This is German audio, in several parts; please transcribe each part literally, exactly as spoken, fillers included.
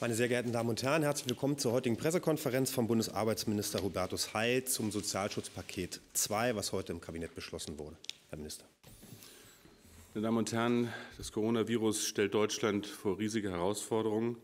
Meine sehr geehrten Damen und Herren, herzlich willkommen zur heutigen Pressekonferenz vom Bundesarbeitsminister Hubertus Heil zum Sozialschutzpaket zwei, was heute im Kabinett beschlossen wurde. Herr Minister. Meine Damen und Herren, das Coronavirus stellt Deutschland vor riesige Herausforderungen.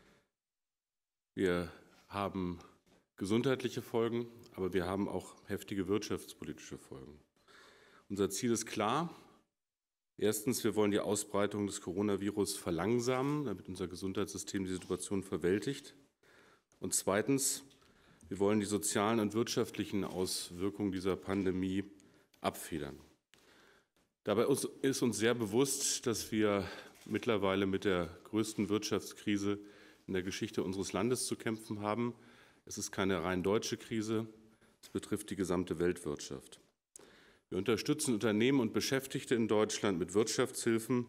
Wir haben gesundheitliche Folgen, aber wir haben auch heftige wirtschaftspolitische Folgen. Unser Ziel ist klar. Erstens, wir wollen die Ausbreitung des Coronavirus verlangsamen, damit unser Gesundheitssystem die Situation bewältigt. Und zweitens, wir wollen die sozialen und wirtschaftlichen Auswirkungen dieser Pandemie abfedern. Dabei ist uns sehr bewusst, dass wir mittlerweile mit der größten Wirtschaftskrise in der Geschichte unseres Landes zu kämpfen haben. Es ist keine rein deutsche Krise, es betrifft die gesamte Weltwirtschaft. Wir unterstützen Unternehmen und Beschäftigte in Deutschland mit Wirtschaftshilfen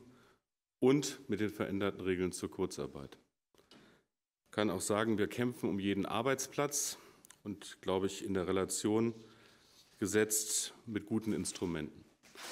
und mit den veränderten Regeln zur Kurzarbeit. Ich kann auch sagen, wir kämpfen um jeden Arbeitsplatz und, glaube ich, in der Relation gesetzt mit guten Instrumenten.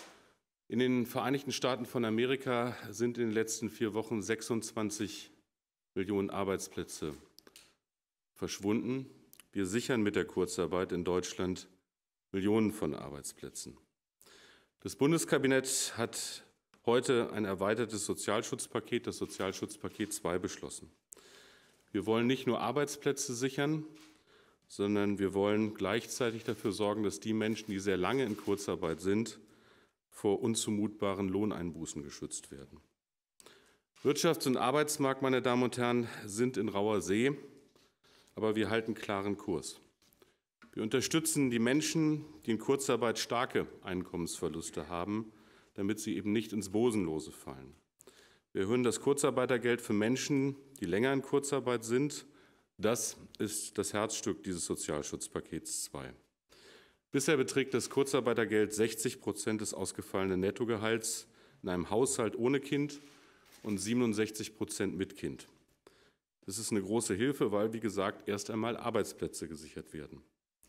In den Vereinigten Staaten von Amerika sind in den letzten vier Wochen sechsundzwanzig Millionen Arbeitsplätze verschwunden. Wir sichern mit der Kurzarbeit in Deutschland Millionen von Arbeitsplätzen. Das Bundeskabinett hat heute ein erweitertes Sozialschutzpaket, das Sozialschutzpaket zwei, beschlossen. Wir wollen nicht nur Arbeitsplätze sichern, sondern wir wollen gleichzeitig dafür sorgen, dass die Menschen, die sehr lange in Kurzarbeit sind, vor unzumutbaren Lohneinbußen geschützt werden. Wirtschafts- und Arbeitsmarkt, meine Damen und Herren, sind in rauer See, aber wir halten klaren Kurs. Wir unterstützen die Menschen, die in Kurzarbeit starke Einkommensverluste haben, damit sie eben nicht ins Bosenlose fallen. Wir erhöhen das Kurzarbeitergeld für Menschen, die länger in Kurzarbeit sind. Das ist das Herzstück dieses Sozialschutzpakets zwei. Bisher beträgt das Kurzarbeitergeld sechzig Prozent des ausgefallenen Nettogehalts in einem Haushalt ohne Kind und siebenundsechzig Prozent mit Kind. Das ist eine große Hilfe, weil, wie gesagt, erst einmal Arbeitsplätze gesichert werden.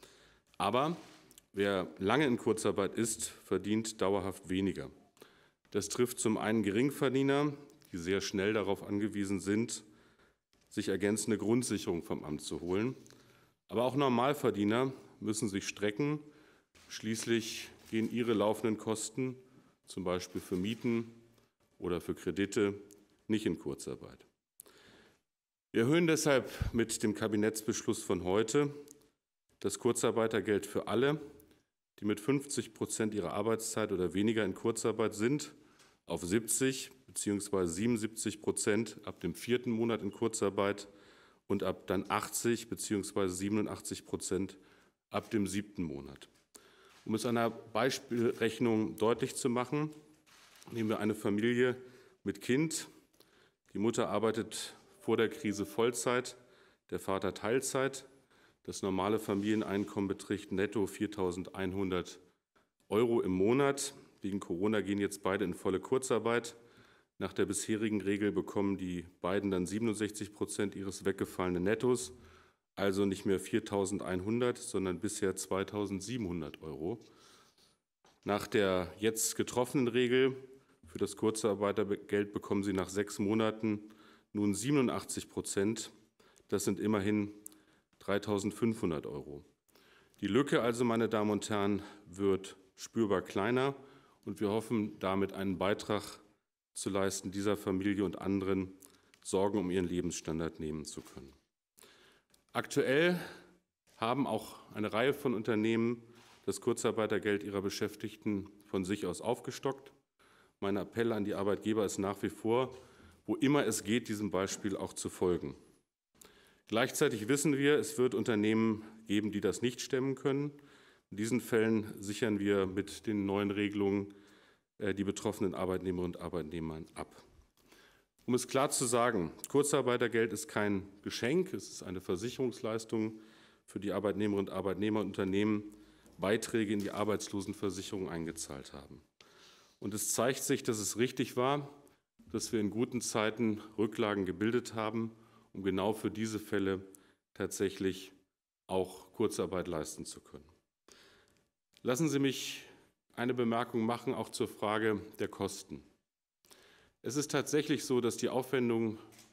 Aber wer lange in Kurzarbeit ist, verdient dauerhaft weniger. Das trifft zum einen Geringverdiener, die sehr schnell darauf angewiesen sind, sich ergänzende Grundsicherung vom Amt zu holen. Aber auch Normalverdiener müssen sich strecken. Schließlich gehen ihre laufenden Kosten, zum Beispiel für Mieten oder für Kredite, nicht in Kurzarbeit. Wir erhöhen deshalb mit dem Kabinettsbeschluss von heute das Kurzarbeitergeld für alle, die mit fünfzig Prozent ihrer Arbeitszeit oder weniger in Kurzarbeit sind, auf siebzig bzw. siebenundsiebzig Prozent ab dem vierten Monat in Kurzarbeit und ab dann achtzig bzw. siebenundachtzig Prozent ab dem siebten Monat. Um es an einer Beispielrechnung deutlich zu machen, nehmen wir eine Familie mit Kind. Die Mutter arbeitet vor der Krise Vollzeit, der Vater Teilzeit. Das normale Familieneinkommen beträgt netto viertausendeinhundert Euro im Monat. Wegen Corona gehen jetzt beide in volle Kurzarbeit. Nach der bisherigen Regel bekommen die beiden dann siebenundsechzig Prozent ihres weggefallenen Nettos, also nicht mehr viertausendeinhundert, sondern bisher zweitausendsiebenhundert Euro. Nach der jetzt getroffenen Regel für das Kurzarbeitergeld bekommen sie nach sechs Monaten nun siebenundachtzig Prozent. Das sind immerhin dreitausendfünfhundert Euro. Die Lücke also, meine Damen und Herren, wird spürbar kleiner und wir hoffen, damit einen Beitrag zu leisten, dieser Familie und anderen Sorgen um ihren Lebensstandard nehmen zu können. Aktuell haben auch eine Reihe von Unternehmen das Kurzarbeitergeld ihrer Beschäftigten von sich aus aufgestockt. Mein Appell an die Arbeitgeber ist nach wie vor, wo immer es geht, diesem Beispiel auch zu folgen. Gleichzeitig wissen wir, es wird Unternehmen geben, die das nicht stemmen können. In diesen Fällen sichern wir mit den neuen Regelungen die betroffenen Arbeitnehmerinnen und Arbeitnehmer ab. Um es klar zu sagen, Kurzarbeitergeld ist kein Geschenk, es ist eine Versicherungsleistung für die Arbeitnehmerinnen und Arbeitnehmer und Unternehmen, Beiträge in die Arbeitslosenversicherung eingezahlt haben. Und es zeigt sich, dass es richtig war, dass wir in guten Zeiten Rücklagen gebildet haben, um genau für diese Fälle tatsächlich auch Kurzarbeit leisten zu können. Lassen Sie mich eine Bemerkung machen, auch zur Frage der Kosten. Es ist tatsächlich so, dass die Aufwendungen für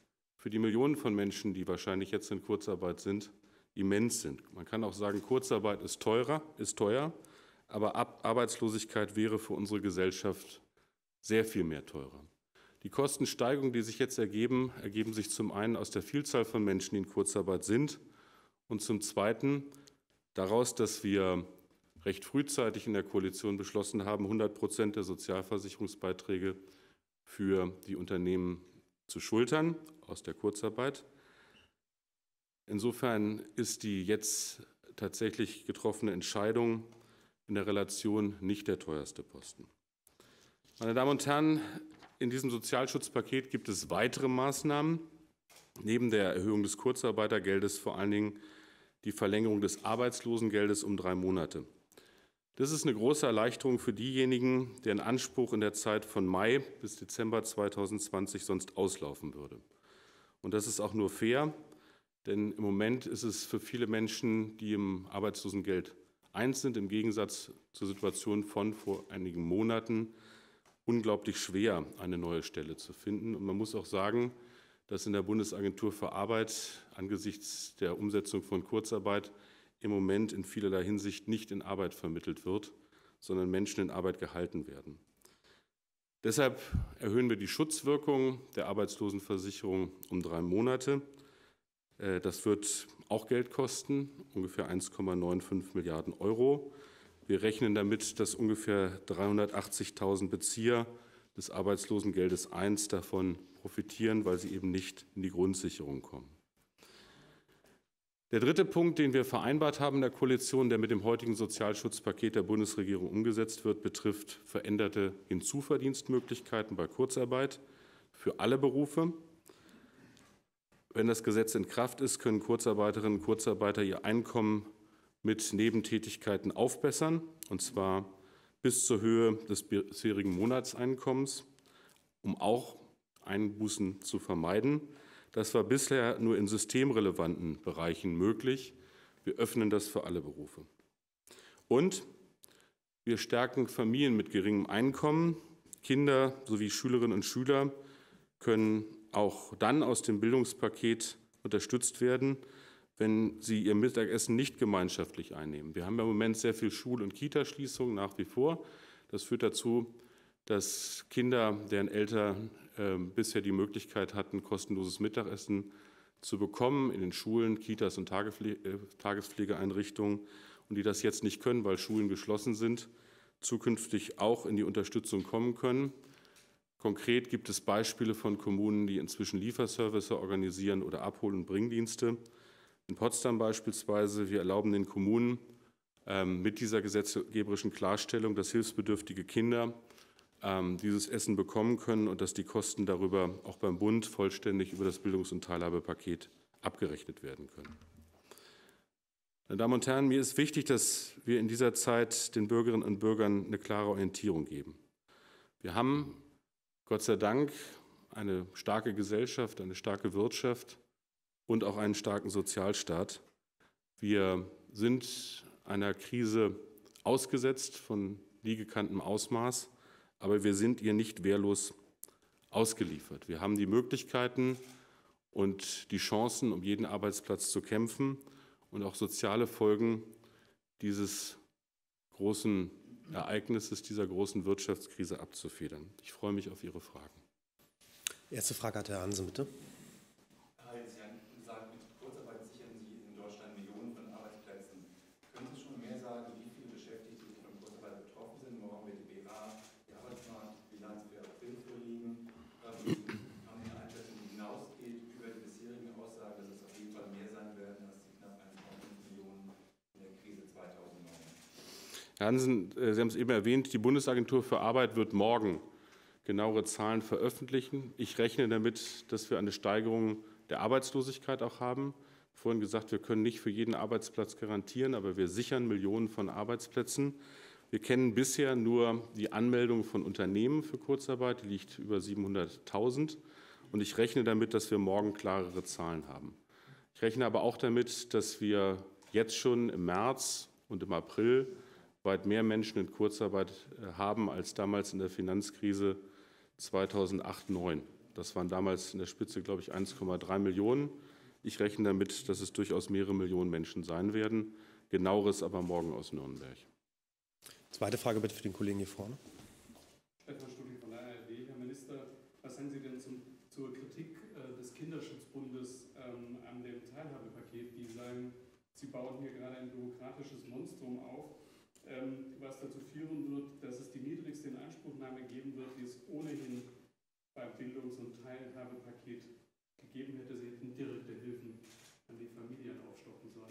für die Millionen von Menschen, die wahrscheinlich jetzt in Kurzarbeit sind, immens sind. Man kann auch sagen, Kurzarbeit ist teurer, ist teuer, aber Arbeitslosigkeit wäre für unsere Gesellschaft sehr viel mehr teurer. Die Kostensteigerungen, die sich jetzt ergeben, ergeben sich zum einen aus der Vielzahl von Menschen, die in Kurzarbeit sind, und zum Zweiten daraus, dass wir recht frühzeitig in der Koalition beschlossen haben, hundert Prozent der Sozialversicherungsbeiträge für die Unternehmen zu schultern aus der Kurzarbeit. Insofern ist die jetzt tatsächlich getroffene Entscheidung in der Relation nicht der teuerste Posten. Meine Damen und Herren, in diesem Sozialschutzpaket gibt es weitere Maßnahmen. Neben der Erhöhung des Kurzarbeitergeldes vor allen Dingen die Verlängerung des Arbeitslosengeldes um drei Monate. Das ist eine große Erleichterung für diejenigen, deren Anspruch in der Zeit von Mai bis Dezember zweitausendzwanzig sonst auslaufen würde. Und das ist auch nur fair, denn im Moment ist es für viele Menschen, die im Arbeitslosengeld eins sind, im Gegensatz zur Situation von vor einigen Monaten, unglaublich schwer, eine neue Stelle zu finden. Und man muss auch sagen, dass in der Bundesagentur für Arbeit angesichts der Umsetzung von Kurzarbeit im Moment in vielerlei Hinsicht nicht in Arbeit vermittelt wird, sondern Menschen in Arbeit gehalten werden. Deshalb erhöhen wir die Schutzwirkung der Arbeitslosenversicherung um drei Monate. Das wird auch Geld kosten, ungefähr eins Komma fünfundneunzig Milliarden Euro. Wir rechnen damit, dass ungefähr dreihundertachtzigtausend Bezieher des Arbeitslosengeldes eins davon profitieren, weil sie eben nicht in die Grundsicherung kommen. Der dritte Punkt, den wir vereinbart haben in der Koalition, der mit dem heutigen Sozialschutzpaket der Bundesregierung umgesetzt wird, betrifft veränderte Hinzuverdienstmöglichkeiten bei Kurzarbeit für alle Berufe. Wenn das Gesetz in Kraft ist, können Kurzarbeiterinnen und Kurzarbeiter ihr Einkommen mit Nebentätigkeiten aufbessern, und zwar bis zur Höhe des bisherigen Monatseinkommens, um auch Einbußen zu vermeiden. Das war bisher nur in systemrelevanten Bereichen möglich. Wir öffnen das für alle Berufe. Und wir stärken Familien mit geringem Einkommen. Kinder sowie Schülerinnen und Schüler können auch dann aus dem Bildungspaket unterstützt werden, wenn sie ihr Mittagessen nicht gemeinschaftlich einnehmen. Wir haben ja im Moment sehr viel Schul- und Kitaschließungen nach wie vor. Das führt dazu, dass Kinder, deren Eltern äh, bisher die Möglichkeit hatten, kostenloses Mittagessen zu bekommen in den Schulen, Kitas und Tagespfle- äh, Tagespflegeeinrichtungen und die das jetzt nicht können, weil Schulen geschlossen sind, zukünftig auch in die Unterstützung kommen können. Konkret gibt es Beispiele von Kommunen, die inzwischen Lieferservice organisieren oder Abhol- und Bringdienste. In Potsdam beispielsweise, wir erlauben den Kommunen ähm, mit dieser gesetzgeberischen Klarstellung, dass hilfsbedürftige Kinder ähm, dieses Essen bekommen können und dass die Kosten darüber auch beim Bund vollständig über das Bildungs- und Teilhabepaket abgerechnet werden können. Meine Damen und Herren, mir ist wichtig, dass wir in dieser Zeit den Bürgerinnen und Bürgern eine klare Orientierung geben. Wir haben Gott sei Dank eine starke Gesellschaft, eine starke Wirtschaft und auch einen starken Sozialstaat. Wir sind einer Krise ausgesetzt von nie gekanntem Ausmaß, aber wir sind ihr nicht wehrlos ausgeliefert. Wir haben die Möglichkeiten und die Chancen, um jeden Arbeitsplatz zu kämpfen und auch soziale Folgen dieses großen Ereignisses, dieser großen Wirtschaftskrise abzufedern. Ich freue mich auf Ihre Fragen. Erste Frage hat Herr Hansen, bitte. Sie haben gesagt, mit Kurzarbeit sichern Sie in Deutschland Millionen von Arbeitsplätzen. Können Sie schon mehr sagen, wie viele Beschäftigte von Kurzarbeit betroffen sind? Morgen wird die B A die Arbeitsmarktbilanz für April vorliegen. Haben Sie eine Einschätzung, die hinausgeht über die bisherigen Aussagen, dass es auf jeden Fall mehr sein werden als die knapp eins Komma fünf Millionen in der Krise zweitausendneun? Herr Hansen, Sie haben es eben erwähnt, die Bundesagentur für Arbeit wird morgen genauere Zahlen veröffentlichen. Ich rechne damit, dass wir eine Steigerung der Arbeitslosigkeit auch haben. Vorhin gesagt, wir können nicht für jeden Arbeitsplatz garantieren, aber wir sichern Millionen von Arbeitsplätzen. Wir kennen bisher nur die Anmeldung von Unternehmen für Kurzarbeit, die liegt über siebenhunderttausend. Und ich rechne damit, dass wir morgen klarere Zahlen haben. Ich rechne aber auch damit, dass wir jetzt schon im März und im April weit mehr Menschen in Kurzarbeit haben als damals in der Finanzkrise zweitausendacht neun. Das waren damals in der Spitze, glaube ich, eins Komma drei Millionen. Ich rechne damit, dass es durchaus mehrere Millionen Menschen sein werden. Genaueres aber morgen aus Nürnberg. Zweite Frage bitte für den Kollegen hier vorne. Stefan Studi von der A R D. Herr Minister, was sagen Sie denn zum, zur Kritik äh, des Kinderschutzbundes ähm, an dem Teilhabepaket? Die sagen, Sie bauen hier gerade ein bürokratisches Monstrum auf, ähm, was dazu führen wird, dass es die niedrigste Inanspruchnahme geben wird, die es ohnehin beim Bildungs- und Teilhabepaket gegeben hätte. Sie hätten direkte Hilfen an die Familien aufstocken sollen.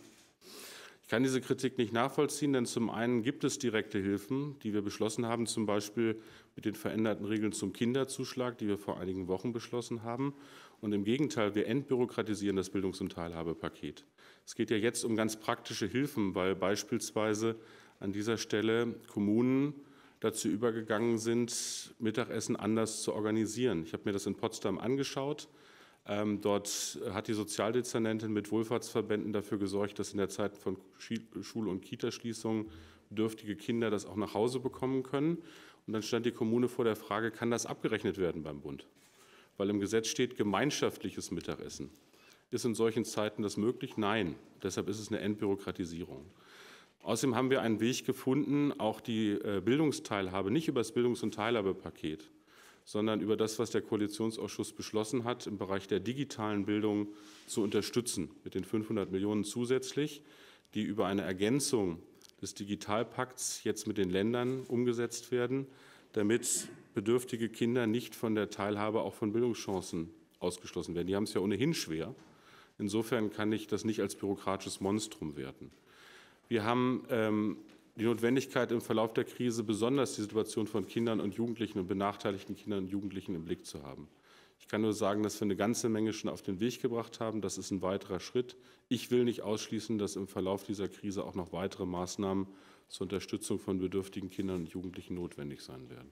Ich kann diese Kritik nicht nachvollziehen, denn zum einen gibt es direkte Hilfen, die wir beschlossen haben, zum Beispiel mit den veränderten Regeln zum Kinderzuschlag, die wir vor einigen Wochen beschlossen haben. Und im Gegenteil, wir entbürokratisieren das Bildungs- und Teilhabepaket. Es geht ja jetzt um ganz praktische Hilfen, weil beispielsweise an dieser Stelle Kommunen dazu übergegangen sind, Mittagessen anders zu organisieren. Ich habe mir das in Potsdam angeschaut. Ähm, dort hat die Sozialdezernentin mit Wohlfahrtsverbänden dafür gesorgt, dass in der Zeit von Schul- und Kitaschließungen bedürftige Kinder das auch nach Hause bekommen können. Und dann stand die Kommune vor der Frage, kann das abgerechnet werden beim Bund? Weil im Gesetz steht gemeinschaftliches Mittagessen. Ist in solchen Zeiten das möglich? Nein. Deshalb ist es eine Entbürokratisierung. Außerdem haben wir einen Weg gefunden, auch die Bildungsteilhabe nicht über das Bildungs- und Teilhabepaket, sondern über das, was der Koalitionsausschuss beschlossen hat, im Bereich der digitalen Bildung zu unterstützen, mit den fünfhundert Millionen zusätzlich, die über eine Ergänzung des Digitalpakts jetzt mit den Ländern umgesetzt werden, damit bedürftige Kinder nicht von der Teilhabe auch von Bildungschancen ausgeschlossen werden. Die haben es ja ohnehin schwer. Insofern kann ich das nicht als bürokratisches Monstrum werten. Wir haben ähm, die Notwendigkeit im Verlauf der Krise besonders die Situation von Kindern und Jugendlichen und benachteiligten Kindern und Jugendlichen im Blick zu haben. Ich kann nur sagen, dass wir eine ganze Menge schon auf den Weg gebracht haben. Das ist ein weiterer Schritt. Ich will nicht ausschließen, dass im Verlauf dieser Krise auch noch weitere Maßnahmen zur Unterstützung von bedürftigen Kindern und Jugendlichen notwendig sein werden.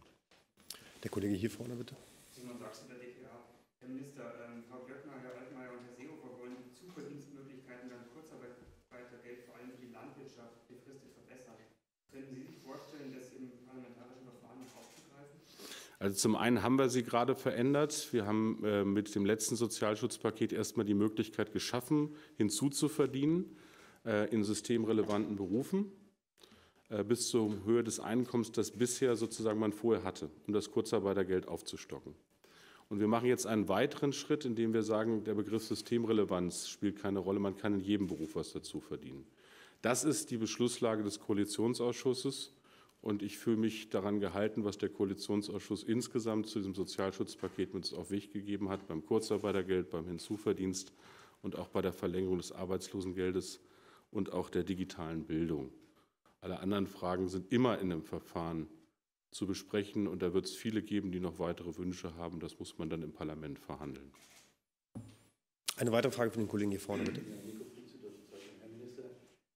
Der Kollege hier vorne, bitte. Simon Sachs von der D P A. Herr Minister, ähm, Frau Glöckner, Herr Altmaier und Herr Seehofer wollen die Zuverdienstmöglichkeiten beim Kurzarbeitergeld vor allem für die Landwirtschaft befristet verbessern. Können Sie sich vorstellen, das im parlamentarischen Verfahren noch aufzugreifen? Also zum einen haben wir sie gerade verändert. Wir haben äh, mit dem letzten Sozialschutzpaket erstmal die Möglichkeit geschaffen, hinzuzuverdienen äh, in systemrelevanten Berufen äh, bis zur Höhe des Einkommens, das bisher sozusagen man vorher hatte, um das Kurzarbeitergeld aufzustocken. Und wir machen jetzt einen weiteren Schritt, indem wir sagen, der Begriff Systemrelevanz spielt keine Rolle, man kann in jedem Beruf was dazu verdienen. Das ist die Beschlusslage des Koalitionsausschusses und ich fühle mich daran gehalten, was der Koalitionsausschuss insgesamt zu diesem Sozialschutzpaket mit auf den Weg gegeben hat, beim Kurzarbeitergeld, beim Hinzuverdienst und auch bei der Verlängerung des Arbeitslosengeldes und auch der digitalen Bildung. Alle anderen Fragen sind immer in dem Verfahren zu besprechen und da wird es viele geben, die noch weitere Wünsche haben. Das muss man dann im Parlament verhandeln. Eine weitere Frage von den Kollegen hier vorne, bitte. Herr Minister,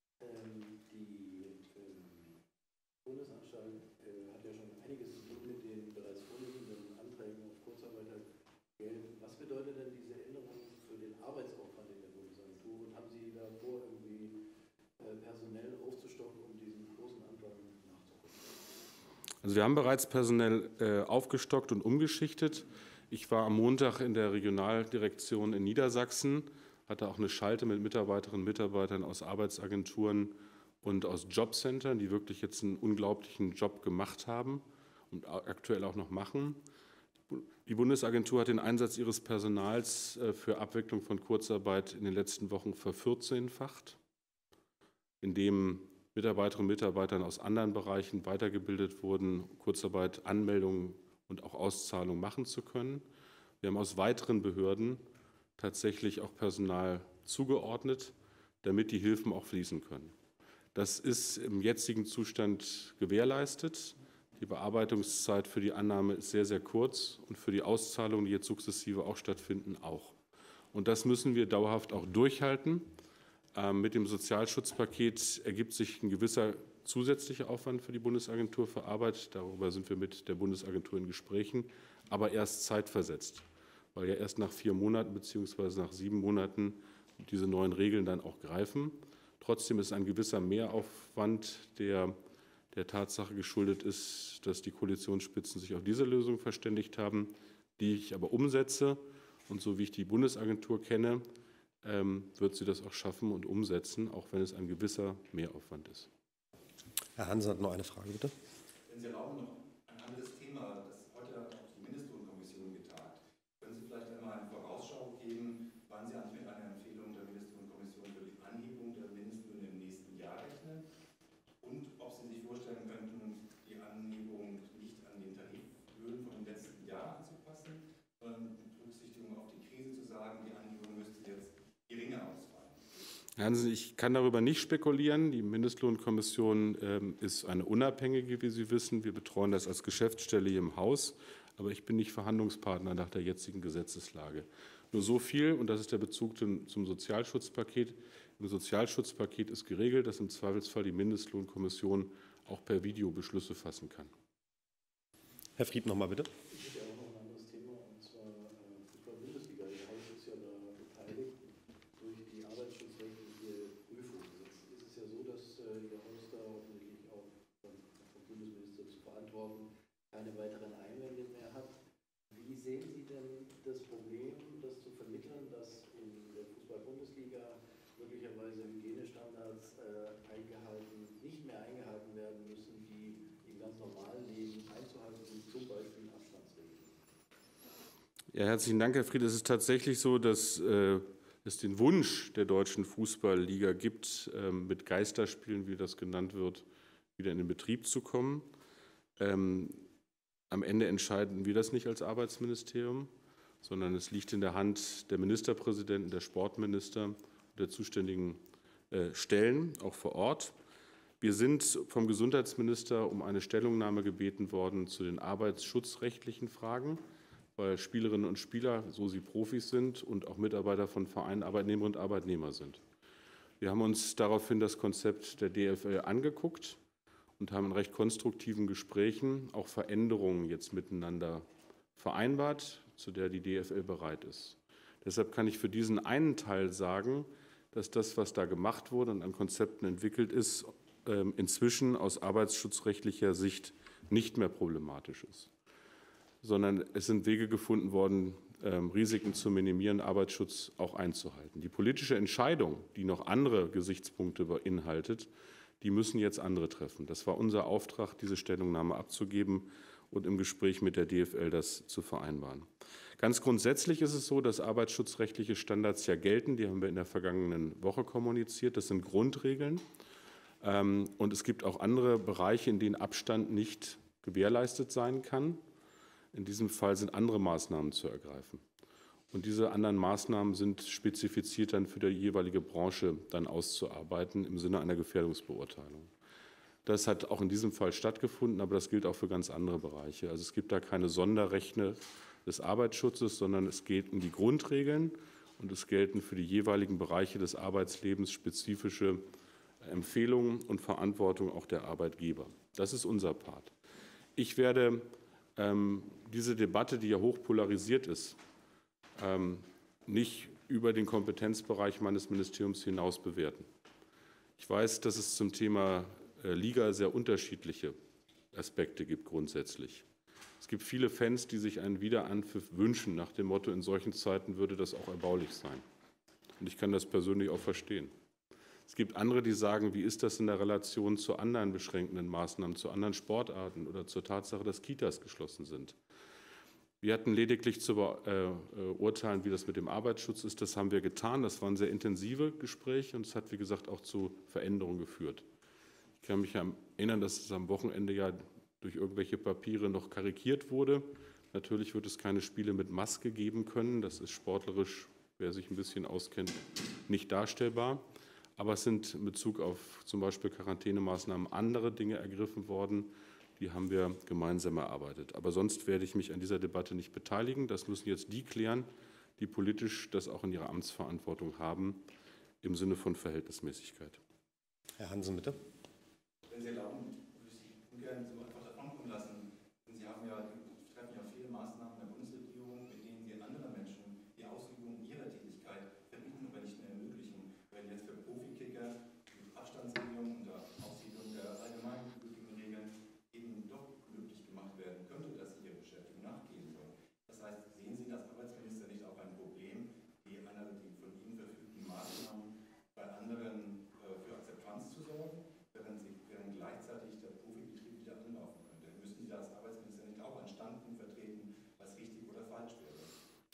die Bundesanstalt hat ja schon einiges zu tun mit den bereits vorliegenden Anträgen auf Kurzarbeitergeld. Was bedeutet denn diese Änderung für den Arbeitsaufwand in der Bundesagentur und haben Sie da vor, irgendwie personell aufzustocken, um diesen großen Antrag nachzukommen? Also wir haben bereits personell äh, aufgestockt und umgeschichtet. Ich war am Montag in der Regionaldirektion in Niedersachsen, hatte auch eine Schalte mit Mitarbeiterinnen und Mitarbeitern aus Arbeitsagenturen und aus Jobcentern, die wirklich jetzt einen unglaublichen Job gemacht haben und aktuell auch noch machen. Die Bundesagentur hat den Einsatz ihres Personals äh, für Abwicklung von Kurzarbeit in den letzten Wochen vervierzehnfacht, indem Mitarbeiterinnen und Mitarbeitern aus anderen Bereichen weitergebildet wurden, Kurzarbeit, Anmeldungen und auch Auszahlungen machen zu können. Wir haben aus weiteren Behörden tatsächlich auch Personal zugeordnet, damit die Hilfen auch fließen können. Das ist im jetzigen Zustand gewährleistet. Die Bearbeitungszeit für die Annahme ist sehr, sehr kurz und für die Auszahlungen, die jetzt sukzessive auch stattfinden, auch. Und das müssen wir dauerhaft auch durchhalten. Mit dem Sozialschutzpaket ergibt sich ein gewisser zusätzlicher Aufwand für die Bundesagentur für Arbeit. Darüber sind wir mit der Bundesagentur in Gesprächen, aber erst zeitversetzt, weil ja erst nach vier Monaten bzw. nach sieben Monaten diese neuen Regeln dann auch greifen. Trotzdem ist ein gewisser Mehraufwand, der der Tatsache geschuldet ist, dass die Koalitionsspitzen sich auf diese Lösung verständigt haben. die ich aber umsetze. Und so wie ich die Bundesagentur kenne, ähm, wird sie das auch schaffen und umsetzen, auch wenn es ein gewisser Mehraufwand ist. Herr Hansen hat noch eine Frage, bitte. Wenn Sie erlauben, noch ein anderes Thema, das heute hat auch die Mindestlohnkommission getagt. Können Sie vielleicht einmal eine Vorausschau geben, wann Sie eigentlich mit einer Empfehlung der Mindestlohnkommission für die Anhebung der Mindestlöhne im nächsten Jahr rechnen? Und ob Sie sich vorstellen könnten, die Anhebung nicht an den Tariflöhnen vom letzten Jahr anzupassen, sondern mit Berücksichtigung auf die Krise zu sagen, die Anhebung müsste jetzt geringer ausfallen? Herr Hansen, ich kann darüber nicht spekulieren. Die Mindestlohnkommission ähm, ist eine unabhängige, wie Sie wissen. Wir betreuen das als Geschäftsstelle hier im Haus. Aber ich bin nicht Verhandlungspartner nach der jetzigen Gesetzeslage. Nur so viel, und das ist der Bezug zum, zum Sozialschutzpaket. Im Sozialschutzpaket ist geregelt, dass im Zweifelsfall die Mindestlohnkommission auch per Video Beschlüsse fassen kann. Herr Fried, noch mal bitte. Ich hätte auch noch ein anderes Thema, und zwar äh, Fußball-Bundesliga. Ihr Haus ist ja da beteiligt durch die arbeitsschutzrechtliche Prüfung. Jetzt ist es ja so, dass äh, Ihr Haus da offensichtlich auch vom, vom Bundesminister zu verantworten keine weiteren Einwände mehr hat. Wie sehen Sie denn das Problem, das zu vermitteln, dass in der Fußball-Bundesliga möglicherweise Hygienestandards äh, eingehalten, nicht mehr eingehalten werden müssen, die im ganz normalen Leben einzuhalten sind, zum Beispiel Abstandsregeln? Ja, herzlichen Dank, Herr Fried. Es ist tatsächlich so, dass äh, es den Wunsch der deutschen Fußballliga gibt, äh, mit Geisterspielen, wie das genannt wird, wieder in den Betrieb zu kommen. Ähm, am Ende entscheiden wir das nicht als Arbeitsministerium, sondern es liegt in der Hand der Ministerpräsidenten, der Sportminister und der zuständigen äh, Stellen, auch vor Ort. Wir sind vom Gesundheitsminister um eine Stellungnahme gebeten worden zu den arbeitsschutzrechtlichen Fragen, weil Spielerinnen und Spieler, so sie Profis sind und auch Mitarbeiter von Vereinen, Arbeitnehmerinnen und Arbeitnehmer sind. Wir haben uns daraufhin das Konzept der D F L angeguckt und haben in recht konstruktiven Gesprächen auch Veränderungen jetzt miteinander vereinbart, zu der die D F L bereit ist. Deshalb kann ich für diesen einen Teil sagen, dass das, was da gemacht wurde und an Konzepten entwickelt ist, inzwischen aus arbeitsschutzrechtlicher Sicht nicht mehr problematisch ist, sondern es sind Wege gefunden worden, Risiken zu minimieren, Arbeitsschutz auch einzuhalten. Die politische Entscheidung, die noch andere Gesichtspunkte beinhaltet, die müssen jetzt andere treffen. Das war unser Auftrag, diese Stellungnahme abzugeben und im Gespräch mit der D F L das zu vereinbaren. Ganz grundsätzlich ist es so, dass arbeitsschutzrechtliche Standards ja gelten. Die haben wir in der vergangenen Woche kommuniziert. Das sind Grundregeln. Und es gibt auch andere Bereiche, in denen Abstand nicht gewährleistet sein kann. In diesem Fall sind andere Maßnahmen zu ergreifen. Und diese anderen Maßnahmen sind spezifiziert dann für die jeweilige Branche dann auszuarbeiten im Sinne einer Gefährdungsbeurteilung. Das hat auch in diesem Fall stattgefunden, aber das gilt auch für ganz andere Bereiche. Also es gibt da keine Sonderrechte des Arbeitsschutzes, sondern es gelten die Grundregeln und es gelten für die jeweiligen Bereiche des Arbeitslebens spezifische Empfehlungen und Verantwortung auch der Arbeitgeber. Das ist unser Part. Ich werde ähm, diese Debatte, die ja hoch polarisiert ist, ähm, nicht über den Kompetenzbereich meines Ministeriums hinaus bewerten. Ich weiß, dass es zum Thema äh, Liga sehr unterschiedliche Aspekte gibt grundsätzlich. Es gibt viele Fans, die sich einen Wiederanpfiff wünschen, nach dem Motto, in solchen Zeiten würde das auch erbaulich sein. Und ich kann das persönlich auch verstehen. Es gibt andere, die sagen, wie ist das in der Relation zu anderen beschränkenden Maßnahmen, zu anderen Sportarten oder zur Tatsache, dass Kitas geschlossen sind. Wir hatten lediglich zu beurteilen, wie das mit dem Arbeitsschutz ist. Das haben wir getan. Das waren sehr intensive Gespräche und es hat, wie gesagt, auch zu Veränderungen geführt. Ich kann mich erinnern, dass es am Wochenende ja durch irgendwelche Papiere noch karikiert wurde. Natürlich wird es keine Spiele mit Maske geben können. Das ist sportlerisch, wer sich ein bisschen auskennt, nicht darstellbar. Aber es sind in Bezug auf zum Beispiel Quarantänemaßnahmen andere Dinge ergriffen worden. Die haben wir gemeinsam erarbeitet. Aber sonst werde ich mich an dieser Debatte nicht beteiligen. Das müssen jetzt die klären, die politisch das auch in ihrer Amtsverantwortung haben, im Sinne von Verhältnismäßigkeit. Herr Hansen, bitte. Wenn Sie erlauben, würde ich Sie ungern so einfach davonkommen lassen. Denn Sie haben ja, treffen ja viele Maßnahmen der Bundesregierung, mit denen Sie anderen Menschen die Ausübung ihrer Tätigkeit verbieten oder nicht mehr ermöglichen. Wenn jetzt für Profikicker die Abstandsregelung und der Aussiedlung der allgemein gültigen Regeln eben doch möglich gemacht werden könnte, dass sie ihrer Beschäftigung nachgehen sollen. Das heißt,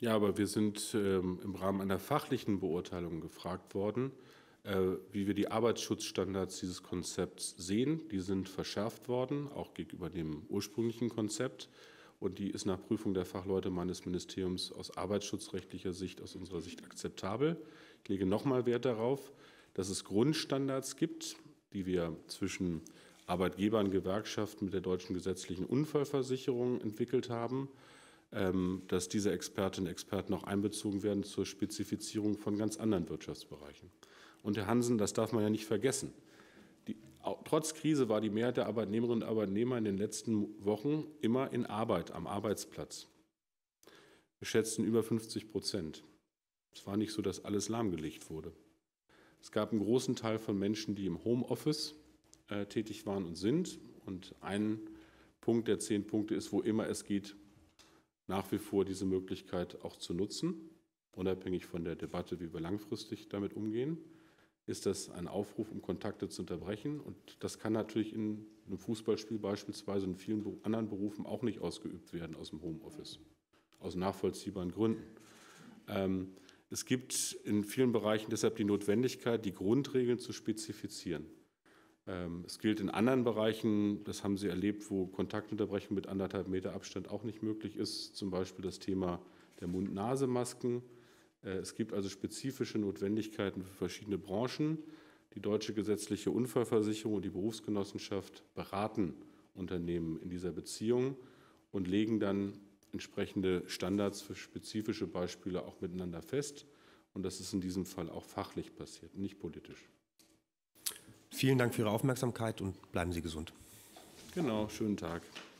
Ja, aber wir sind ähm, im Rahmen einer fachlichen Beurteilung gefragt worden, äh, wie wir die Arbeitsschutzstandards dieses Konzepts sehen. Die sind verschärft worden, auch gegenüber dem ursprünglichen Konzept. Und die ist nach Prüfung der Fachleute meines Ministeriums aus arbeitsschutzrechtlicher Sicht, aus unserer Sicht akzeptabel. Ich lege nochmal Wert darauf, dass es Grundstandards gibt, die wir zwischen Arbeitgebern, Gewerkschaften mit der deutschen gesetzlichen Unfallversicherung entwickelt haben, dass diese Expertinnen und Experten auch einbezogen werden zur Spezifizierung von ganz anderen Wirtschaftsbereichen. Und Herr Hansen, das darf man ja nicht vergessen. Die, trotz Krise war die Mehrheit der Arbeitnehmerinnen und Arbeitnehmer in den letzten Wochen immer in Arbeit, am Arbeitsplatz. Wir schätzen über fünfzig Prozent. Es war nicht so, dass alles lahmgelegt wurde. Es gab einen großen Teil von Menschen, die im Homeoffice äh, tätig waren und sind. Und ein Punkt der zehn Punkte ist, wo immer es geht, nach wie vor diese Möglichkeit auch zu nutzen, unabhängig von der Debatte, wie wir langfristig damit umgehen, ist das ein Aufruf, um Kontakte zu unterbrechen. Und das kann natürlich in einem Fußballspiel beispielsweise und in vielen anderen Berufen auch nicht ausgeübt werden aus dem Homeoffice, aus nachvollziehbaren Gründen. Ähm, es gibt in vielen Bereichen deshalb die Notwendigkeit, die Grundregeln zu spezifizieren. Es gilt in anderen Bereichen, das haben Sie erlebt, wo Kontaktunterbrechung mit anderthalb Meter Abstand auch nicht möglich ist, zum Beispiel das Thema der Mund-Nase-Masken. Es gibt also spezifische Notwendigkeiten für verschiedene Branchen. Die deutsche gesetzliche Unfallversicherung und die Berufsgenossenschaft beraten Unternehmen in dieser Beziehung und legen dann entsprechende Standards für spezifische Beispiele auch miteinander fest. Und das ist in diesem Fall auch fachlich passiert, nicht politisch. Vielen Dank für Ihre Aufmerksamkeit und bleiben Sie gesund. Genau, schönen Tag.